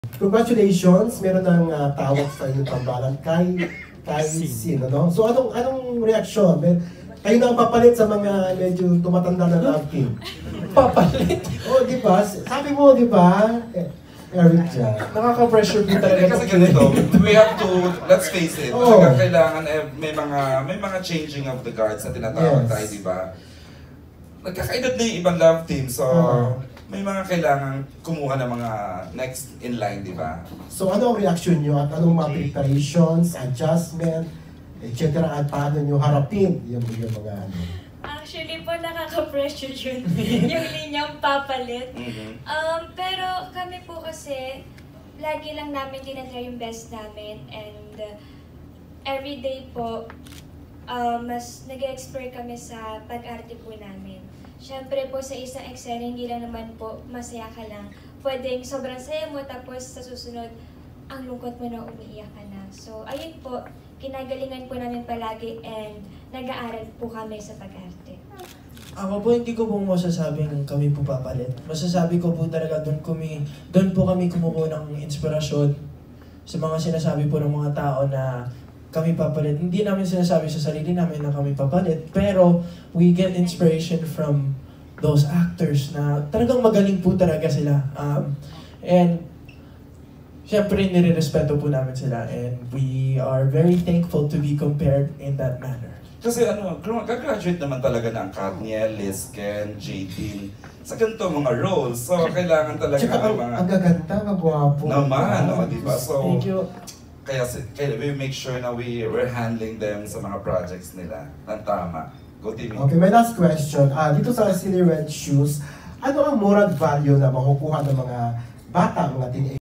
Congratulations, meron ng tawag sa inyong tambalan kay Sin, no? So anong reaksyon? Kayo na ang papalit sa mga medyo tumatanda na love team. Papalit? Oh, di ba? Sabi mo, di ba? Eric dyan. Nakaka-pressure po talaga. Kasi ganito, we have to, let's face it, talagang kailangan may mga changing of the guards na tinatawag tayo, di ba? Nagkakaedad na yung ibang love team, so may mga kailangan kumuha ng mga next in line, di ba? So ano ang reaction nyo at anong mga preparations, adjustment, etc. at paano nyo harapin yung mga ano? Actually po, nakaka-pressure yun, yung linyang papalit. Pero kami po kasi, lagi lang namin tinatry yung best namin and everyday po, mas nag-explore kami sa pag-arte po namin. Siyempre po sa isang eksena, hindi lang naman po masaya ka lang. Pwedeng sobrang saya mo tapos sa susunod, ang lungkot mo na umiiyak ka na. So ayun po, kinagalingan po namin palagi and nag-aaral po kami sa pag-arte. Ako po, hindi ko po masasabing kami po papalit. Masasabi ko po talaga doon po kami kumukuha ng inspirasyon sa mga sinasabi po ng mga tao na kami papalit. Hindi namin sinasabi sa sarili namin na kami papalit, pero we get inspiration from those actors na talagang magaling po talaga sila. And syempre, nire-respeto po namin sila and we are very thankful to be compared in that manner. Kasi gagraduate naman talaga ng Katniel, Liz, Ken, J.T. sa ganito mga roles. So, kailangan talaga ng mga... Ang gaganda, magwapo. Naman, di ba? So, thank you. Kaya we make sure na we're handling them sa mga projects nila ng tama. Go Timmy. Okay, my last question. Dito sa Silly Red Shoes, ano ang moral value na makukuha ng mga bata, mga teenagers?